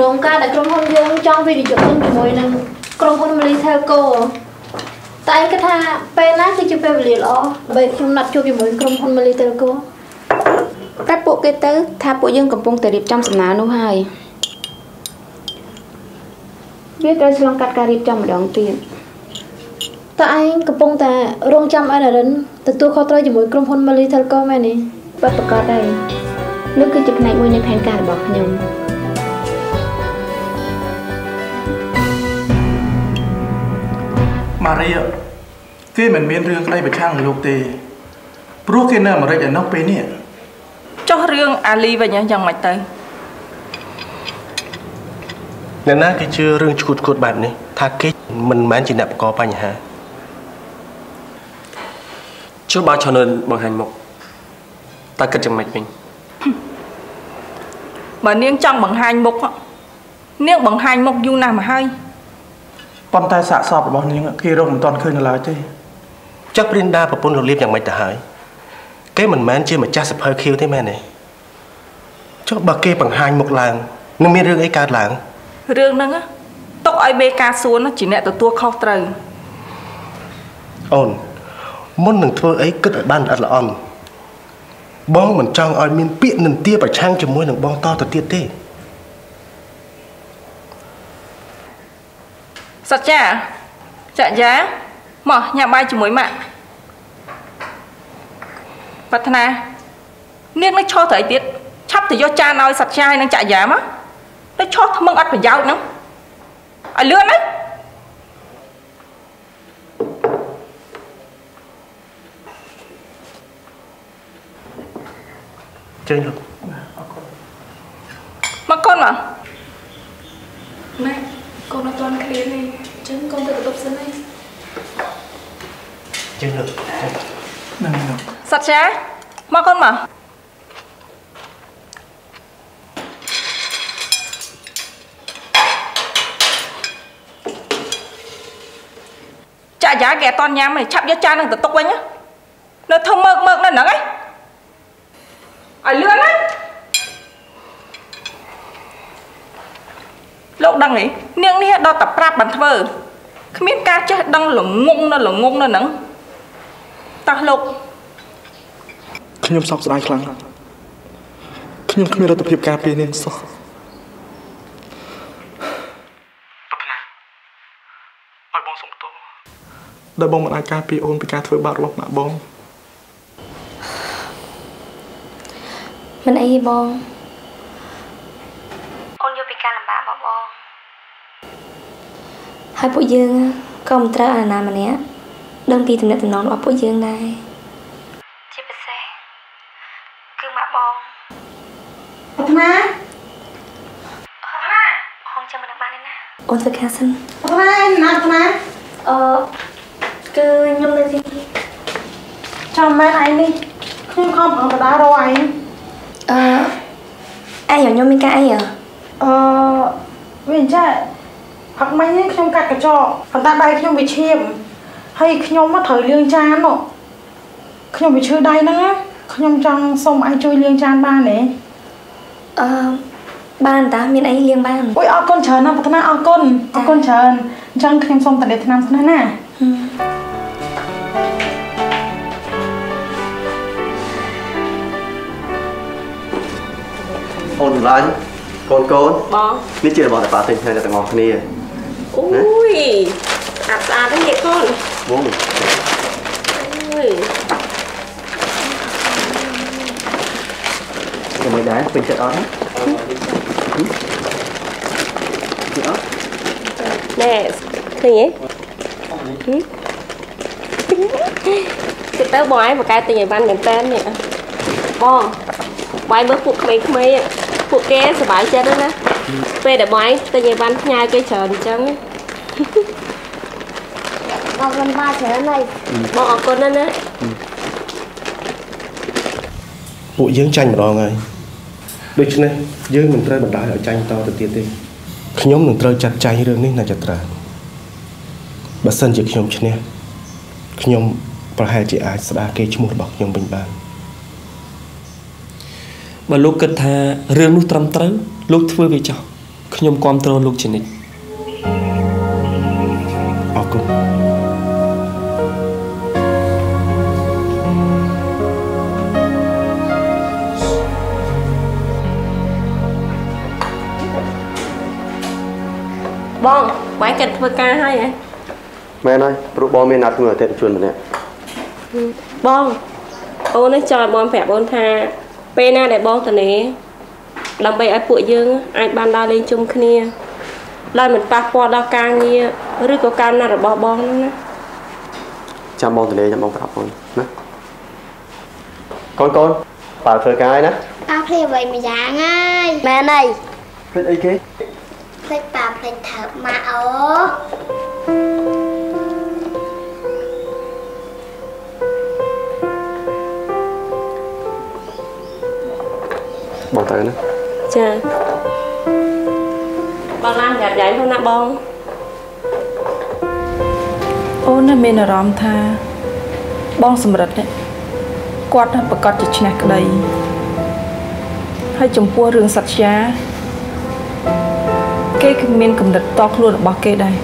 งการแต่กรมพลยังจ้องวิดีโอต้นอยู่มวยนึงกรมพลมาลีเทลโก้แต่ก็ท่าเป็นนะคือจะเป็นวิดีโอใบคุณนัดช่วยอยู่มวยกรมพลมาลีเทลโก้แต่ปุกเกตร์ถ้าปุกยังกับปงแต่รีบจำสำนาโน้ให้เรียกการฉลองการรีบจำดองตีนแต่ไอ้กับปงแต่โรงจำไอ้นั่นแต่ตัวเขาตรายอยู่มวยกรมพลมาลีเทลโก้แม่นี่ปัดประกาศได้นึกคือจุดไหนมวยในแผนการบอกยมมาเรียที่เหมือนมีเรื่องใกล้ไปช่างลูกตีพวกที่นั่นมาได้จากนอกไปเนี่ยเจ้าเรื่องอาลีไปยังไม่เตยนั่นน่าคือชื่อเรื่องชุดกดแบบนี้ถ้าคิดมันแม้จะหนับกอปัญหาช่วยบาชนนบางหันมกตาเกิดจังไม่เป็นบ่เนียงจังบางหันมกเนียงบางหันมกอยู่นานมาให้ปอนตายสะสอบบอกนี้กี่โรงตอนคืนอะไรจีจักปรินดาปะปนเราเรียบอย่างไม่แต่หายเก้มันแม้เชื่อมาจ้าสะเพอคิวที่แม่เนี่ยเจ้าบักเก้บางหันมกลางนึกมีเรื่องไอ้การหลังเรื่องนั้นอะตกไอเบกาส่วนจีเนตตัวเข้าเตยอ่อนมนหนึ่งเธอไอ้กึศบ้านอัดละอ่อนบ้องเหมือนจังอ่อยมีนเปี้ยหนึ่งเตี้ยไปช่างจมูกหนึ่งบ้องต่อตัวเตี้ยเต้สัจจะจะย้าหมอnhà bayจมูกมะพัฒนาเนี่ยไม่ชอบthời tiếtชับthì do cha nói sạch trai năng chạy giảm á nó cho thằng măng ăn phải giàu nữa ai lươn đấy chơi được mà con mà mẹ con nó toàn kia này chân con tự tập sân này chơi được sạch trai mà con mà cha giá ghé toàn nhà mày chắp với cha năng tự tốc quanh nhá nó thông mơ mơ nó nắng ấy ai lươn ấy lúc đăng ấy niềng đi đo tập rap bản thơ không biết ca chứ đăng là ngung nó nắng ta lục khi nhom sọc dài khăng khi nhom không biết tập hiệp cà phê nên sao đợi bông một ai cà phê ôn bị cà phê bạc lộc nạ bông mình ai bông ôn vô bị cà làm bả bỏ bông hai bộ dương công tra là nào mà nè đơn vị tìm được nón ở bộ dương này chị bật xe cứ mạ bông Má không cho mình được ban nè ôn sự khá xinh má cứ nhâm lên đi cho mẹ anh đi không ở đó đâu anh ai hiểu nhôm mình cái ai à vì chắc hoặc mấy nhé không cắt cái trò phần ta đây không bị chiêm hay không có thời lương chan nọ không bị chơi đây nữa không trong xong ai chơi lương chan ba này ban ta miền ấy liêng ban ôi con chờ nó phải thằng con chờ trong không xong tại để thằng nó nè ôn lại con biết chưa là bọn bà tình hay là tặng ngọt này ui đấy vậy con ui mới đá bên trận đó nè gì vậy cái tớ bói một cái từ ngày ban gần tên nè bò bói bước phục mấy phục kia sẽ bãi chết đó nè về để bói từ ngày ban nhai cây tròn trắng bò gần ba thế này bò con đó nè bộ dưỡng tranh mà đo ngay đôi chân này dưỡng mình rơi bật đá ở tranh to từ tiền đi nhóm mình rơi chặt chay rồi nên là chặt ra bà sân chỉ nhóm chân này nhóm bà hai chị ai sẽ kê cho một bọc nhóm bình bàn bà lúc kết tha rương lúc trầm tới lúc thưa về cho ខ្ញុំគាំទ្រលោកជានិច្ចអរគុណបងបាយកិនធ្វើការហើយហ៎មែនហើយព្រោះបងមានណាត់មួយអតិថិជនម្នាក់បងអូននេះចង់ឲ្យបងប្រាប់អូនថាពេលណាដែលបងតានេដើម្បីឲ្យពួកយើងអាចបានដើរលេងជុំគ្នាដោយមិនប៉ះពាល់ដល់ការងារឬក៏ការណាត់របស់បងហ្នឹងណាចាំបងតានេចាំបងប្រាប់អូនណាកូនបើធ្វើការហើយណាប៉ាភ្លេចអ្វីមួយយ៉ាងហើយមែនហើយភ្លេចអីគេភ្លេចប៉ាភ្លេចថើបម៉ាក់អូបងទៅណាចាបងឡើងញ៉ាំញ៉ៃផងណាបងអូនមានអារម្មណ៍ថាបងសម្រិតនេះគាត់ប្រកាសជាឈ្នះក្តីហើយចំពោះរឿងសត្យាគេគឺមានកម្រិតតខ្លួនរបស់គេដែរ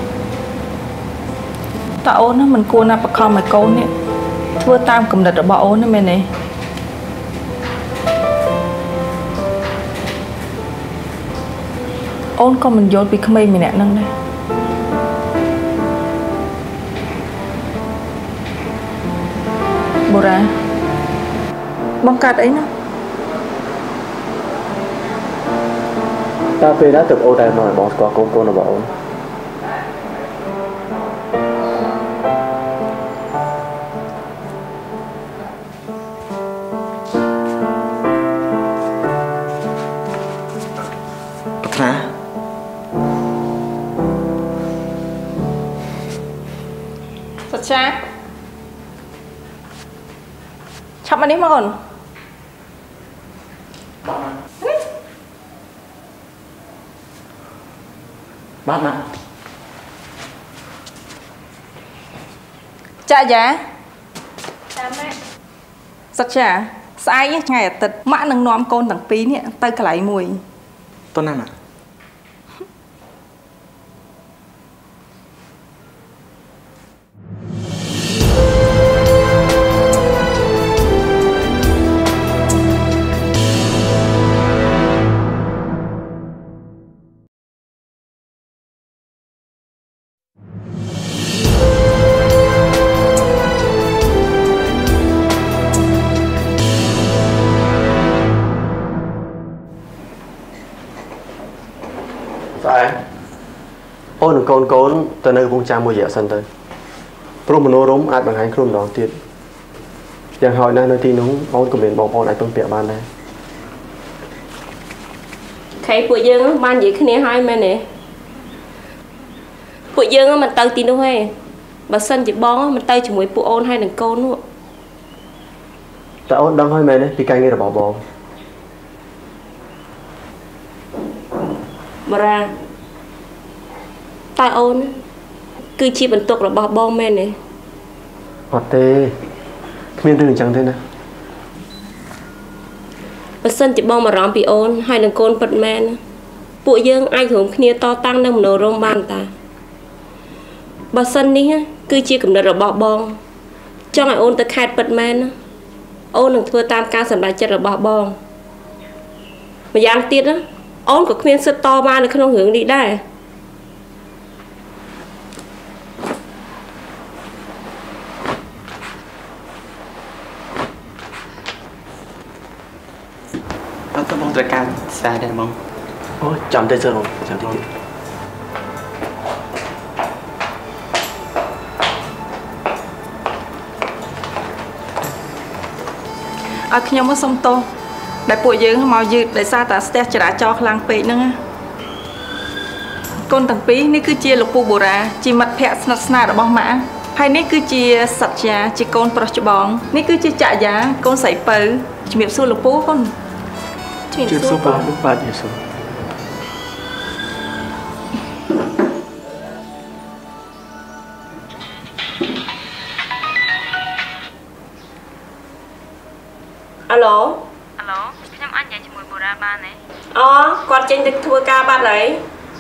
តើអូនណាមិនគួរណាបខំឲ្យកូននេះធ្វើតាមកម្រិតរបស់អូនណាមែនទេអូនក៏មិនយល់ពីក្មេងម្នាក់ហ្នឹងដែរបូរ៉ាបងកាត់អីណាតើពេលណាទៅអូនដែរមកឲ្យបងស្គាល់កូនរបស់អូនប្រាថ្នាសច្ចាឆាប់មកនេះមកអូនបាទចាយ៉ាតាមម៉ាក់សច្ចាស្អែកថ្ងៃអាទិត្យម៉ាក់នឹងនាំកូនទាំងពីរនេះទៅកន្លែងមួយតើណាម៉ាក់អូននឹងកូនទៅនៅកំពង់ចាមមួយរយៈសិនទៅព្រោះមនោរម្យអាចបង្ហាញខ្លួនម្ដងទៀតយ៉ាងហោចណាស់នៅទីនោះអូនក៏មានបងប្អូនអាចពឹងពាក់បានដែរខេពួកយើងបាននិយាយគ្នាហើយមែនទេពួកយើងមិនទៅទីនោះទេបើសិនជាបងមិនទៅជាមួយពួកអូនហើយនឹងកូននោះតើអូនដឹងហើយមែនទេពីការងាររបស់បងបារាតើអូនគឺជាបន្ទុករបស់បងមែនទេអត់ទេគ្មានរឿងអញ្ចឹងទេណាបើសិនជាបងបារម្ភពីអូនហើយនឹងកូនពិតមែនពួកយើងអាចរួមគ្នាតតាំងនៅមនោរម្យបានតាបើសិននេះគឺជាគំនិតរបស់បងចង់ឲ្យអូនទៅខេត្តពិតមែនអូននឹងធ្វើតាមការសម្រេចចិត្តរបស់បងម្យ៉ាងទៀតអូនក៏គ្មានសិទ្ធិតបបាននៅក្នុងរឿងនេះដែរតើបងត្រូវការស្អាតដែរបងអូចាំតែសិនចាំតិចទៀតឲ្យខ្ញុំមកសុំទោសដែលពួកយើងមកយឺតដោយសារតែស្ទះចរាចរណ៍ខ្លាំងពេកហ្នឹងកូនទាំងពីរនេះគឺជាលោកពូបូរ៉ាជាមិត្តភក្តិស្និទ្ធស្នាលរបស់ម៉ាក់ហើយនេះគឺជាសច្ចាជាកូនប្រុសច្បងនេះគឺជាចក្យាកូនស្រីពៅជំរាបសួរលោកពូកូនជំរាបសួរបាទជំរាបសួរអាឡូខ្ញុំអាចនិយាយជាមួយបូរ៉ាបានទេអូគាត់ចេញទៅធ្វើការបាត់ហើយ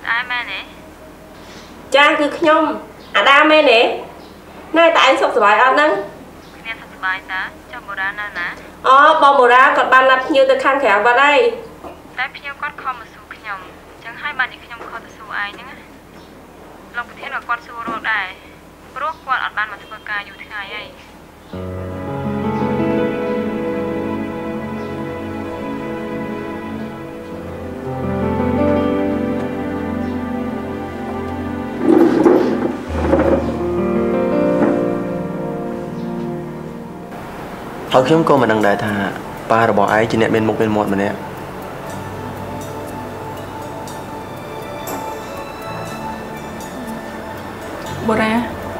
ai mẹ nè cha cứ nhom à đa mẹ nè nay tại anh sọc sải ăn nâng nè sọc sải ta cho bồ ra nè nè bò bồ ra còn ban nát như từ khăn khẻo vào đây tại phía con kho mà su nhom chẳng hai bạn thì nhom kho su ai nữaลองไปเที่ยวกับซูโรได้เพราะว่าอัดบ้านมาทุกการอยู่ที่ไหนไอ้เขาខ្ញុំក៏មិនដឹងដែរថាប៉ារបស់ឯងជាអ្នកមានមុខមានមាត់ម្នាក់บรา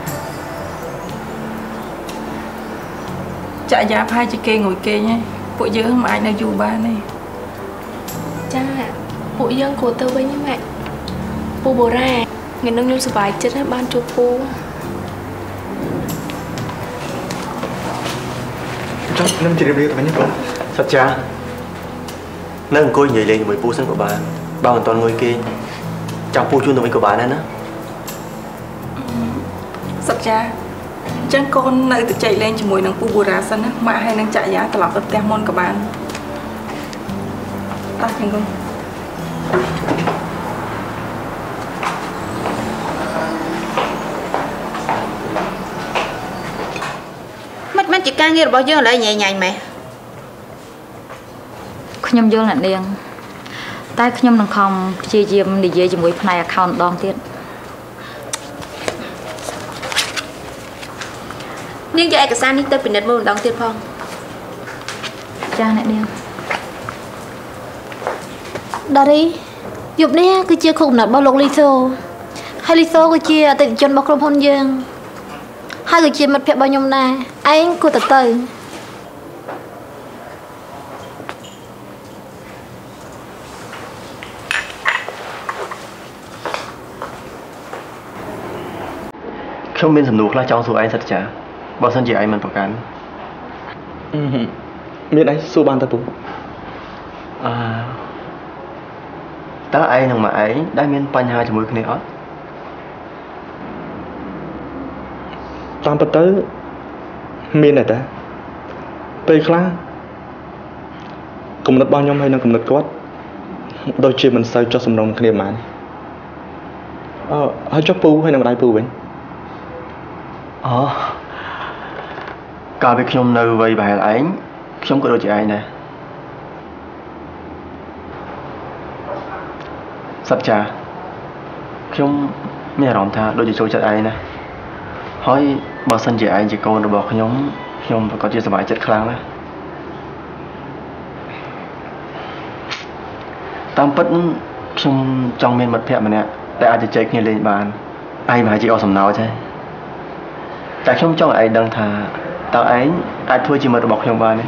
จะยาพายจะเกงngồiเกงไงពួកយើងមិនអាចនៅយូរបានទេចាពួកយើងគួរទៅវិញម៉ាក់ពូបូរ៉ាថ្ងៃនឹងខ្ញុំសប្បាយចិត្តហើយបានជួបពូចុះខ្ញុំជម្រាបលាទៅវិញបងសត្វចានៅអង្គុយនិយាយលេងជាមួយពូសិនក៏បានបើមិនទាន់ងុយគេចាំពូជូនទៅវិញក៏បានដែរណាសត្វចាអញ្ចឹងកូននៅទៅចែកលេងជាមួយនឹងពូបូរ៉ាសិនណាម៉ាក់ហើយនឹងចាក់យ៉ាត្រឡប់ទៅផ្ទះមុនក៏បានតោះខ្ញុំមិនជាការងាររបស់យើងឥឡូវញ៉ៃម៉ែខ្ញុំយល់អ្នកនាងតែខ្ញុំនឹងខំព្យាយាមនិយាយជាមួយផ្នែក account ដងទៀតនាងយកឯកសារនេះទៅពិនិត្យមើលម្ដងទៀតផងចាអ្នកនាងដារីយប់នេះគឺជាខុសកំណត់របស់លោកលីសូហើយលីសូគឺជាអតិថិជនរបស់ក្រុមហ៊ុនយើងហើយក៏ជាមិត្តភក្តិរបស់ខ្ញុំដែរឯងគួរទៅខ្ញុំមានសំណួរខ្លះចង់សួរឯងសិតចាបើសិនជាឯងមិនប្រកាន់មានអីសួរបានទៅពូតើឯងនឹងម៉ាក់ឯងដែលមានបញ្ហាជាមួយគ្នាអត់តាមពិតទៅមានតែពេលខ្លះគំនិតរបស់ខ្ញុំហើយនឹងគំនិតគាត់ដូចជាមិនសូវចុះសម្រុងគ្នាប៉ុន្មានហើយចុះពូហើយនឹងម្ដាយពូវិញកាលពីខ្ញុំនៅវ័យប្រហែលឯងខ្ញុំក៏ដូចជាឯងដែរសត្វចាខ្ញុំមានអារម្មណ៍ថាដូចជាចូលចិត្តឯងណាហើយបើសិនជាឯងជាកូនរបស់ខ្ញុំប្រកាសជាសប្បាយចិត្តខ្លាំងណាស់តាមពិតខ្ញុំចង់មានមិត្តភក្តិម្នាក់ដែលអាចជជែកគ្នាលេងបានឯងប្រហែលជាអស់សំណោចទេតែខ្ញុំចង់ឲ្យឯងដឹងថាតើឯងអាចធ្វើជាមិត្តរបស់ខ្ញុំបានទេ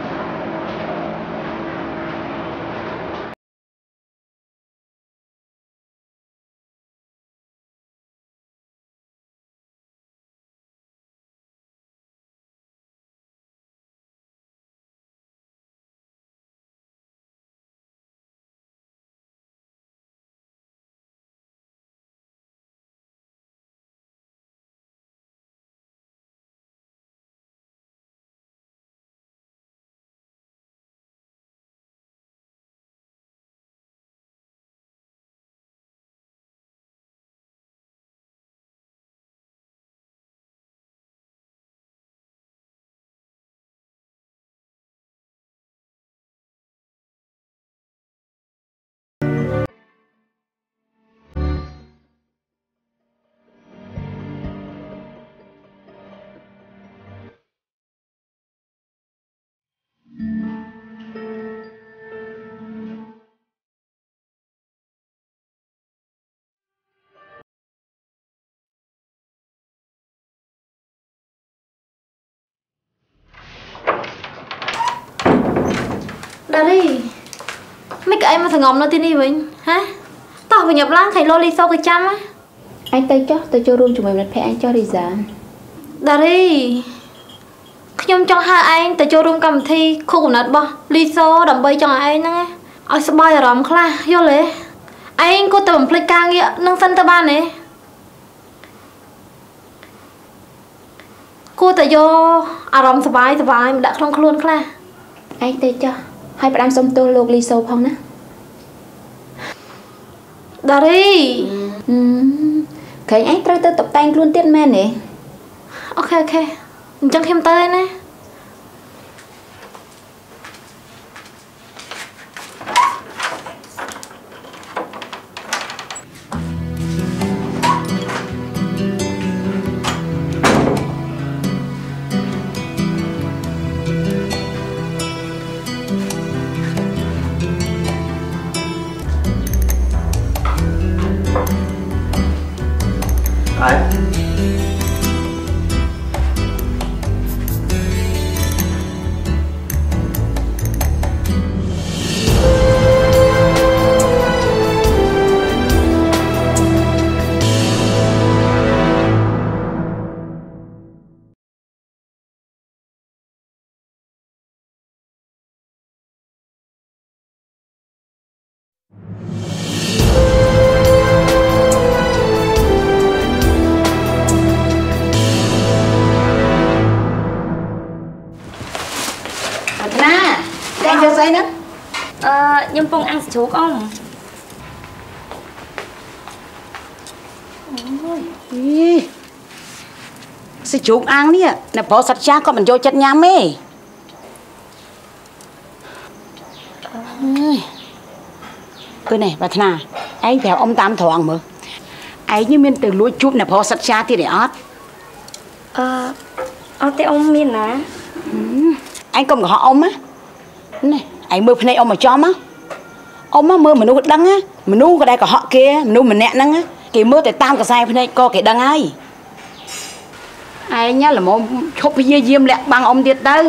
ដារីមិនក៏ឯងមកសងំនៅទីនេះវិញហ៎តោះវិញប់ឡើងខៃលូលីសូក៏ចាំអញទៅចុះទៅចូលរួមជាមួយមិត្តភក្តិអញចុះរីសាដារីខ្ញុំចង់ហៅឯងទៅចូលរួមកម្មវិធីខួបកំណត់របស់លីសូដើម្បីចង់ឲ្យឯងហ្នឹងឲ្យសប្បាយអារម្មណ៍ខ្លះយល់ទេ anh cô tầm plei ca nghĩa nâng sân ta ban này cô ta vô à rong sờ bài đã không luôn kha anh tê cho hai bạn xong tôi lột ly sâu không nè đó đi thấy anh tới tôi tập tay luôn tiết men nè ok chẳng thêm tay nè nhưng Pung ăn chuột không? Sẽ chuột ăn nè, nè bỏ sạch cha con mình vô chất nhám ấy. Cái này bà thà, anh phải ông Tam Thoảng mà. Anh như mình từ lúa chụp nè bỏ sạch cha thì để ót. Ót thì ông miên nè. Anh không có họ ông á. Này, anh mơ này ông mà cho má. Ông á mơ mà nuôi đắng á, mà nuôi cái đây có họ kia, mà nuôi mình nẹn năng á. Cái mơ tại tam cái sai này co cái đắng ai. Anh nhá là một chụp cái diêm lẹ bằng ông tiệt đâu.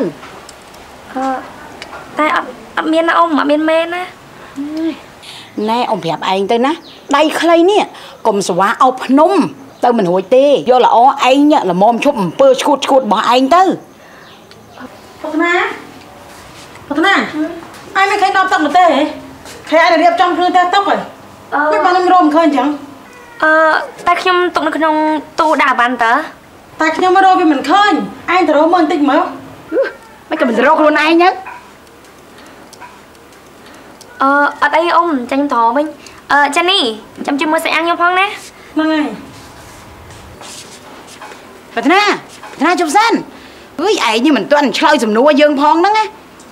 Tại ông miên là ông mà miên men á. Nè ông phép anh tới ná. Đây khay nè, cùng xóa ốc nôm. Tao mình hồi tê, do là anh nhá là mồm chụp bơ chụt bỏ anh tới. Phật na, ai mới thấy đau tóc là tê hả? Thấy ai là đẹp trong phương tê tóc rồi? Biết bao năm rôm khơi chẳng? Ta không tụng được trong tu đà bàn tớ. Ta không mới rô vì mình khơi, anh tớ rô mơn tích mà. Mấy cái mình rô luôn ai nhá. Ở đây ông, cho em thò mình. Jenny, chăm chim mới sẽ ăn nhau phong nè. Này. Phật na chụp sân. Ui, ai như mình tuần chơi dùm nua dương phong đó nghe.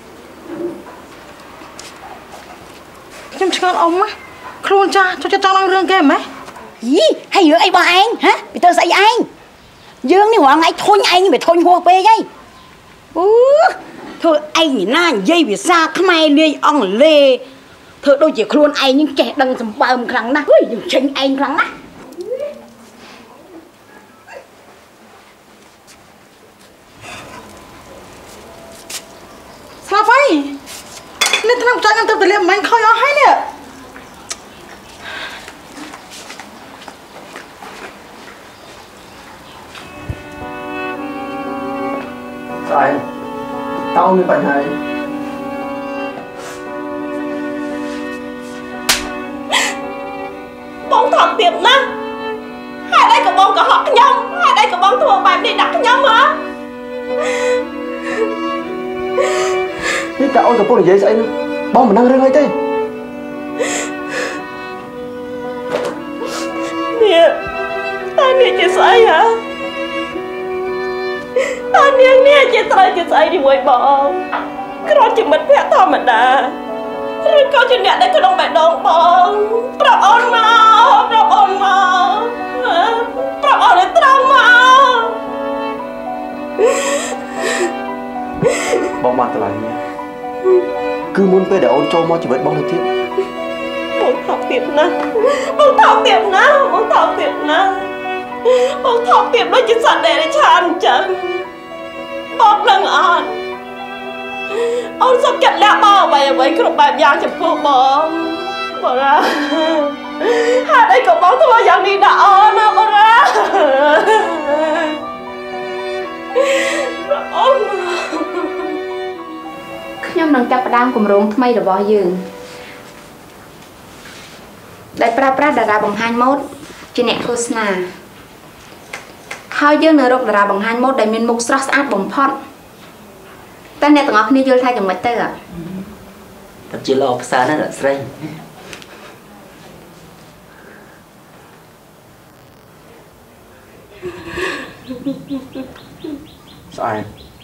Chăm con ông á, khuôn cha cho tao làm rương kia mấy. Gì? Hay giữa ai bỏ anh, hả? Vì tao dạy anh. Dương đi hoàng anh thôi anh phải thôi hùa bê vậy. Thôi anh na dây vì xa khmai lê ông lê. Thôi đôi chỉ khuôn anh nhưng kẻ đăng dùm bơm khẳng nát. Ui, đừng tranh anh khẳng nát. Sao vậy? Nên thằng trai tập liệm mà anh khơi ó hay nè. Sao anh? Tao mới bệnh này. Bóng thật tiệm lắm. Hai đây có bóng có họ nhông. Hai đây có bóng thua bài đi đặt nhông hả? Biết cả ôi cả bông này dễ bông mà năng rưng hay thế. Nè, ta nè chị say hả? Ta nè chị say đi quay bông. Cái đó chị mất phép thôi mà đã. Rồi câu chuyện nè đây có đông bài đông bông. Prap ôn mà. Prap ôn lên trăng mà. Bông mặt lại nha. Cứ muốn về để ôn cho mo chỉ biết bông được tiếp. Bông thọc tiệm nè. Bông thọc tiệm nó chỉ sẵn để chán chân. Bông nâng ơn. Ôn sắp chặt lạ bao vậy với cái bài giang chụp cô bông. Bỏ ra. Hai đây có bông thôi giang đi đã ôn á. Bỏ ra. Ôn. ខ្ញុំនឹងចាប់ផ្ដើមគម្រោងថ្មីរបស់យើងដែលប្រើប្រាស់តារាបង្ហាញម៉ូដជាអ្នកឃោសនាហើយយើងនៅរកតារាបង្ហាញម៉ូដដែលមានមុខស្រស់ស្អាតបំផុតតែអ្នកទាំងអស់គ្នាយល់ថាយ៉ាងម៉េចទៅតែជាល្អផ្សារណាស់អ្នកស្រីស្អែក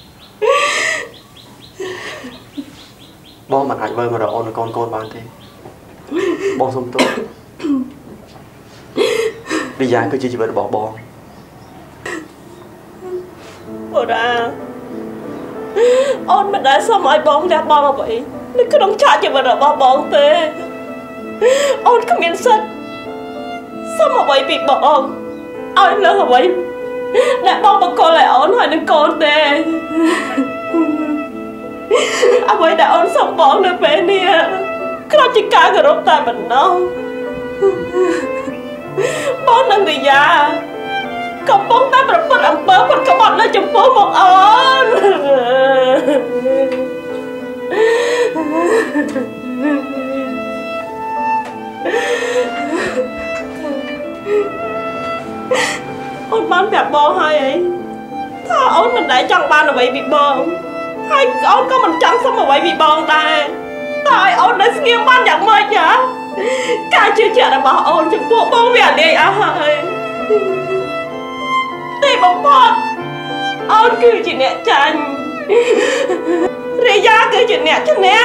បងមិនអាចមើលមករកអូននិងកូនបានទេបងសុំទោសរីយ៉ាគឺជាជីវិតរបស់បងបរាអូនមិនដែលសុំឲ្យបងលះបង់អ្វីនៅក្នុងឆាកជីវិតរបស់បងទេអូនគ្មានសិទ្ធិសុំអ្វីពីបងឲ្យលើអ្វីដែលបងបកលឲ្យអូនហើយនឹងកូនទេអ្វីដែលអូនសុំបងនៅពេលនេះគ្រាន់ជាការគោរពតែប៉ុណ្ណោះបងនឹងរីយ៉ាកំពុងតែប្រព្រឹត្តអំពើផុតក្បត់នៅចំពោះមុខអូនអូនបានប្រាប់បងហើយអីថាអូនមិនដែលចង់បានអ្វីពីបងហើយអូនក៏មិនចង់សុំអ្វីពីបងដែរតែឲ្យអូននៅស្ងៀមបានយ៉ាងម៉េចការជឿជាក់របស់អូនចំពោះបងវាអាលាយអស់ហើយទីបំផុតអូនគឺជាអ្នកចាញ់រីយ៉ាគឺជាអ្នកឈ្នះ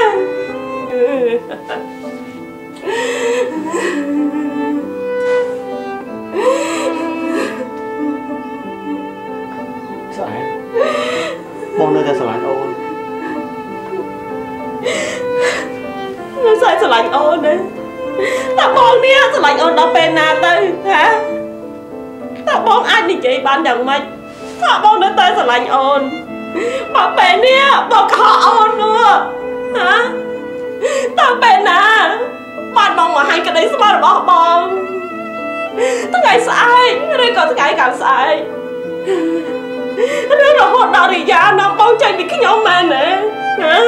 ស្អែកបងនៅតែស្រឡាញ់អូននៅស្អែកស្រឡាញ់អូនទេតែបងនេះស្រឡាញ់អូនដល់ពេលណាទៅហ៎តើបងអាចនិយាយបានយ៉ាងម៉េចថាបងនៅតែស្រឡាញ់អូនបើពេលនេះបងខកអូននោះហ៎តើពេលណាបានបងមកឲ្យក្តីស្មារតីរបស់បងថ្ងៃស្អែកឬក៏ថ្ងៃកាន់ស្អែកឬរហូតដល់រីយ៉ានាំបងចេញពីខ្ញុំមែនទេហ៎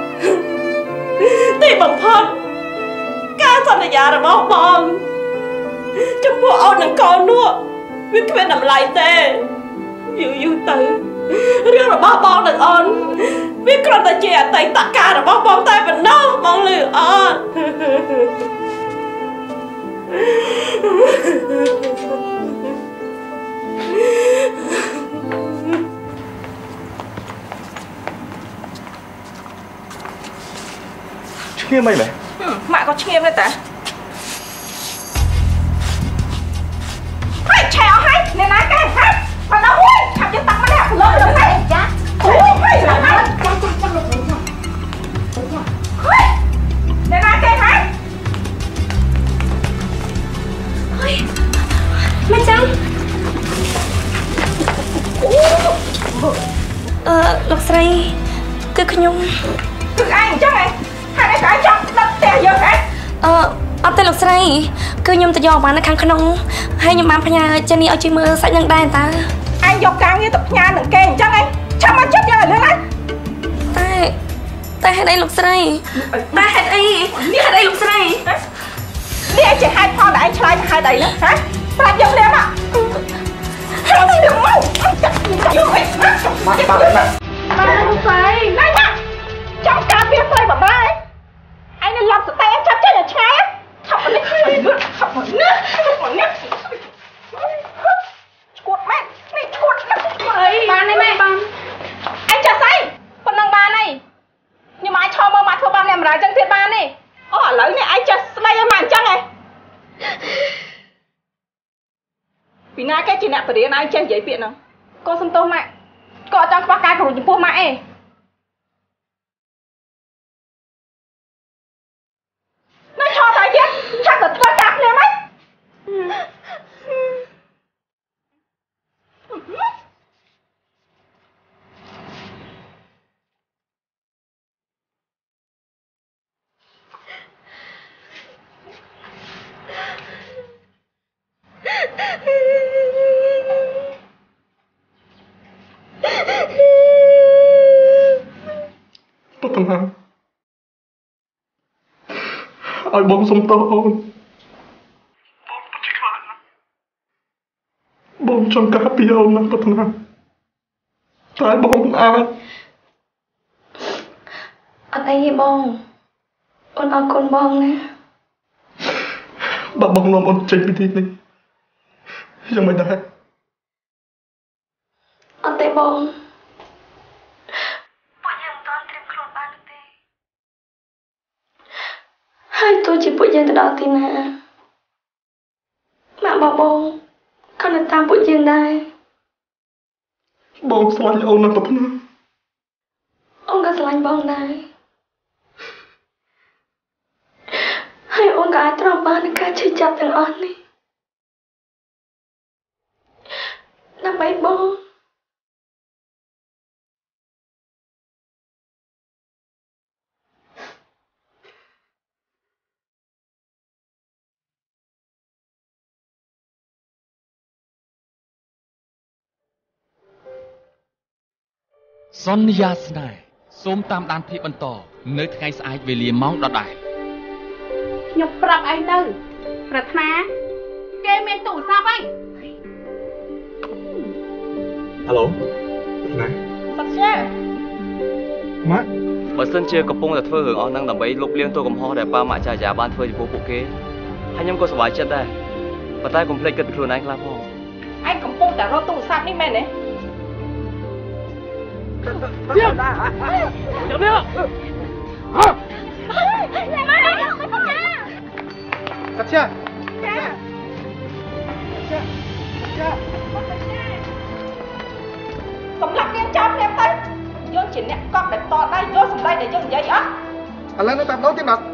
ទីបំផុតការសន្យារបស់បងចំពោះអូននិងកូននោះវាគ្មានតម្លៃទេយូរទៅរឿងរបស់បងនិងអូនវាគ្រាន់តែជាអតីតកាលរបស់បងតែប៉ុណ្ណោះបងលឺអត់ឈ្ងៀមអីមែនម៉ាក់ក៏ឈ្ងៀមដែរតាហើយឆែអស់ហើយអ្នកណាគេហ៎បើដល់ហួយឆាប់យកតាំងមកនេះលើទៅចាអូយហើយចាលោកចាហើយអ្នកណាគេហ៎ហើយមិនចឹងលោកស្រីគឺខ្ញុំគឺឯងអញ្ចឹងហ៎ហើយឯងក៏ចង់ដឹកផ្ទះយកហ៎អត់ទេលោកស្រីគឺខ្ញុំទៅយកបាននៅខាងក្នុងហើយខ្ញុំបានផ្ញើចេនីឲ្យជួយមើលសាច់នឹងដែរតើឯងយកការងារទៅផ្ញើនឹងគេអញ្ចឹងឯងឆាប់មកជិតយកឲ្យលឿនហើយតែហេតុអីលោកស្រីតែហេតុអីនេះហេតុអីលោកស្រីនេះឯងជាហេតុផលដែលឯងឆ្លើយហេតុអីណាហ៎ប្រាប់យកលៀមមកចូលទៅមកចាក់យកអីមកបាទលោកស្រីណៃមកចង់ការពារស្រីបបាឯងនឹងឡប់ស្ទែចាប់ចេញឲ្យឆ្ងាយឆាប់នេះឆាប់នេះឈួតម៉ែនេះឈួតណាស់អីបានទេម៉ែបានឯងចាស់ស្អីប៉ុណ្ណឹងបានអីខ្ញុំអាចឈរមើលមកធ្វើបានអ្នកម្រាយចឹងទៀតបានទេអូឥឡូវនេះឯងចាស់ស្ដីឲ្យមកអញ្ចឹងហ៎ពីណាគេជាអ្នកបរិញ្ញាឯងចេះនិយាយពាក្យហ្នឹងកូនសំទោសម៉ាក់កូនអត់ចង់ខ្វះការគោរពចំពោះម៉ាក់ឯងនៅឈរតែទៀតឆាប់ទៅធ្វើការភ្លាមហ៎ទុកទាំងឲ្យបងសុំទោសអូនបងចង់ការពារអូនណាប្រាថ្នាតែបងមិនអាចអត់អីទេបងអូនអរគុណបងណាបើបងនាំអូនចេញពីទីនេះយ៉ាងមិនដែរអត់ទេបងពួកយើងមិនទាន់ត្រៀមខ្លួនបានទេហើយទោះជាពួកយើងទៅដល់ទីណាម៉ាក់បងក៏នៅតាមពួកយើងដែរបងស្រឡាញ់អូនណាស់ប្រាថ្នាអូនក៏ស្រឡាញ់បងដែរហើយអូនក៏អាចទ្រាំបាននឹងការឈឺចាប់ទាំងអស់នេះដើម្បីបងសន្យាស្នេហ៍សូមតាមដានភាពបន្តនៅថ្ងៃស្អែកវេលាម៉ោងដដែលខ្ញុំប្រាប់ឯងទៅប្រាថ្នាគេមានទូរស័ព្ទហើយហៅឡូណាសុខជាម៉ាក់បើសិនជាកំពុងតែធ្វើរឿងអស់ហ្នឹងដើម្បីលុបលាងទោសកំហុសដែលប៉ាម៉ាក់ចាយាបានធ្វើចំពោះពួកគេហើយខ្ញុំក៏សប្បាយចិត្តដែរប៉ុន្តែកុំភ្លេចគិតពីខ្លួនឯងខ្លះផងឯងកំពុងតែរកទូរស័ព្ទនេះមែនទេទៀតចាំនេះកាត់ជាសម្រាប់យើងចាំគ្នាទៅយើងជាអ្នកកប់ដែលតដៃយកសម្ដីដែលយើងនិយាយអត់ឥឡូវនៅតាមដូនទៀតមក